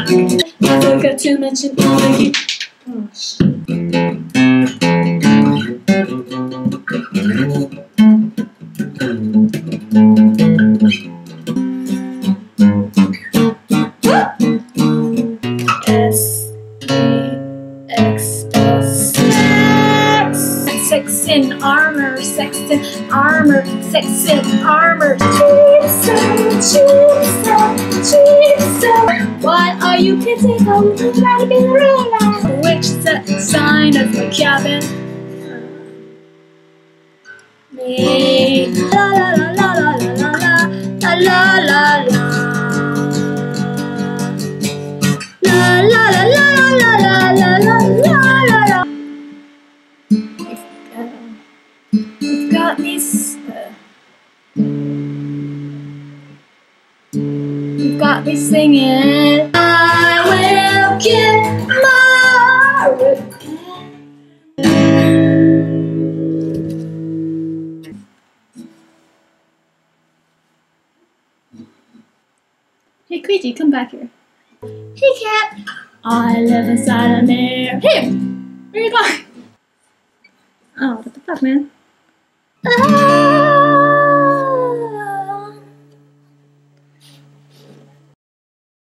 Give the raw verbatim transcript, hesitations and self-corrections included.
I forgot to mention Iggy. Oh, shit. S E X S. Sex in armor, sex in armor, sex in armor. Why are you kissing? Oh, you try to be the real life. Which is the sign of the cabin? Me. La la la la la la la la la la. La la la la la la la la la la. We've got this. Uh, we've got this singing. I will get married. Hey, Queasy, come back here. Hey, cat. I live inside a mirror. Here! Where are you going? Oh, what the fuck, man? Ah!